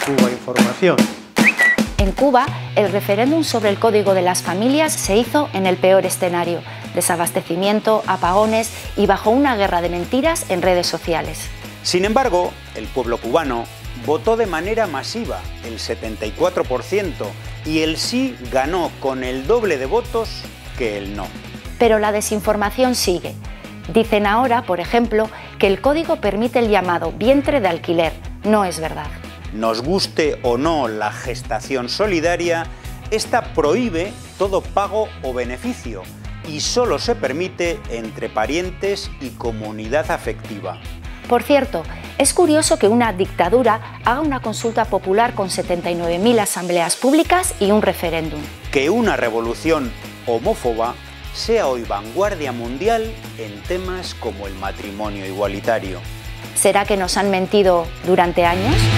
Cuba Información. En Cuba, el referéndum sobre el Código de las Familias se hizo en el peor escenario: desabastecimiento, apagones y bajo una guerra de mentiras en redes sociales. Sin embargo, el pueblo cubano votó de manera masiva, el 74%, y el sí ganó con el doble de votos que el no. Pero la desinformación sigue. Dicen ahora, por ejemplo, que el código permite el llamado vientre de alquiler. No es verdad. Nos guste o no la gestación solidaria, esta prohíbe todo pago o beneficio y solo se permite entre parientes y comunidad afectiva. Por cierto, es curioso que una dictadura haga una consulta popular con 79.000 asambleas públicas y un referéndum. Que una revolución homófoba sea hoy vanguardia mundial en temas como el matrimonio igualitario. ¿Será que nos han mentido durante años?